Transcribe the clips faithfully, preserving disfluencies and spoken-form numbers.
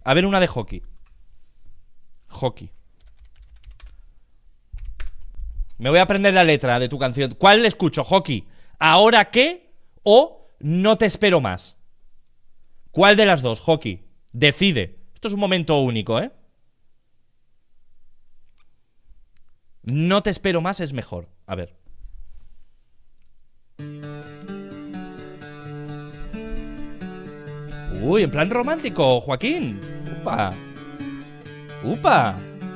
A ver una de hockey. Hockey. Me voy a aprender la letra de tu canción. ¿Cuál le escucho? Hockey. ¿Ahora qué? O no te espero más. ¿Cuál de las dos? Hockey. Decide. Esto es un momento único, ¿eh? No te espero más es mejor. A ver. Uy, en plan romántico, Joaquín. Upa. Upa.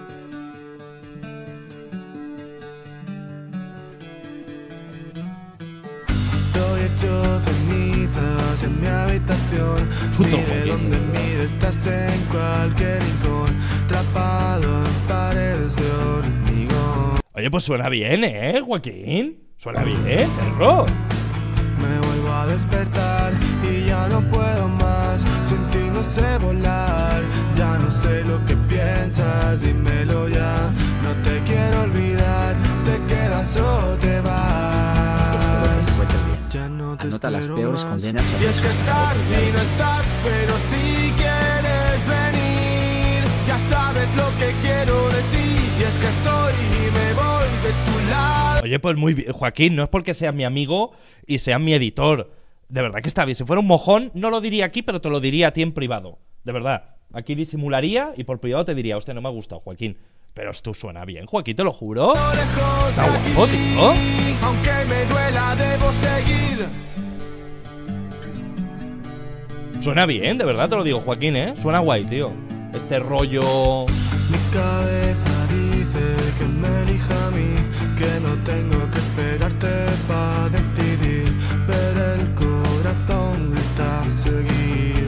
Estoy hecho cenizas en mi habitación. Puto Mire Joaquín, donde mire, estás en cualquier rincón, atrapado en paredes de hormigón. Oye, pues suena bien, ¿eh, Joaquín? Suena bien, perro. Me vuelvo a despertar y ya no puedo más. Sin ti no sé volar, ya no sé lo que piensas, dímelo ya. No te quiero olvidar, te quedas o te vas. Ya no te Anota las espero peores más. condenas a Y es que estás y no estás, pero si quieres venir, ya sabes lo que quiero de ti. Y es que estoy y me voy de tu lado. Oye, pues muy bien, Joaquín, no es porque sea mi amigo y sea mi editor. De verdad que está bien. Si fuera un mojón, no lo diría aquí, pero te lo diría a ti en privado. De verdad. Aquí disimularía y por privado te diría, hostia, no me ha gustado, Joaquín. Pero esto suena bien, Joaquín, te lo juro. Está guapo, tío. Aunque me duela, debo seguir. Suena bien, de verdad te lo digo, Joaquín, ¿eh? Suena guay, tío. Este rollo... Mi cabeza dice que me elija a mí, que no tengo que esperarte para decidir, pero el corazón grita seguir.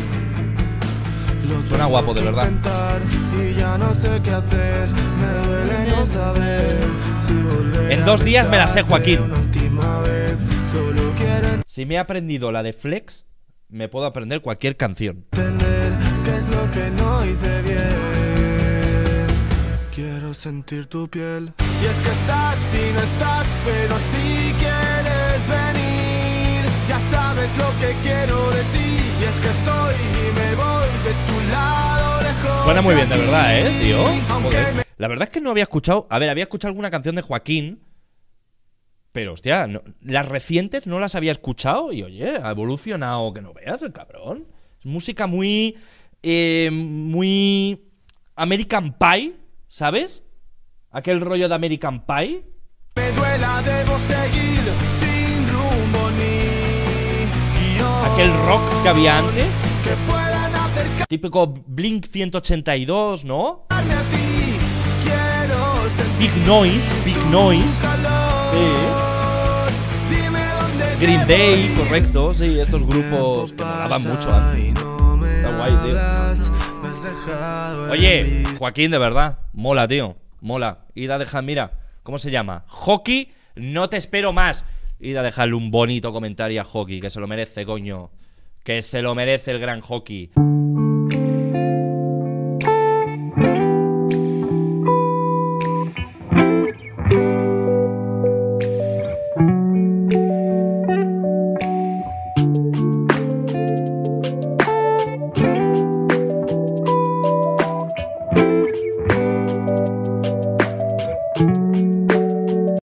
Lo Suena guapo, de tengo que verdad. intentar y ya no sé qué hacer, me duele no saber si volver En a dos días me la sé, besarte Joaquín. una última vez. Solo quiero Si me he aprendido la de Flex, me puedo aprender cualquier canción. entender qué es lo que no hice bien. Quiero sentir tu piel. Y es que estás y no estás, pero si quieres venir, ya sabes lo que quiero de ti. Y es que estoy y me voy de tu lado lejos. Suena muy bien, de aquí. verdad, ¿eh, tío? Aunque Joder. me- La verdad es que no había escuchado... A ver, había escuchado alguna canción de Joaquín, pero, hostia, no- las recientes no las había escuchado y, oye, ha evolucionado, que no veas, el cabrón. Es música muy... eh, muy... American Pie, ¿sabes? Aquel rollo de American Pie. me duela, debo seguir sin rumbo ni guión. Aquel rock que había antes. Que puedan acercarme Típico Blink ciento ochenta y dos, ¿no? a ti. Quiero sentir Big Noise, Big Noise. calor. Dime dónde Green debo Day, ir. correcto, sí, estos grupos que molaban mucho antes. Y no me Está guay, tío. hablas, me has dejado en Oye, visto. Joaquín, de verdad, mola, tío, mola. Id a dejar, mira, ¿cómo se llama? Hockey, no te espero más. Id a dejarle un bonito comentario a Hockey, que se lo merece, coño. Que se lo merece el gran Hockey.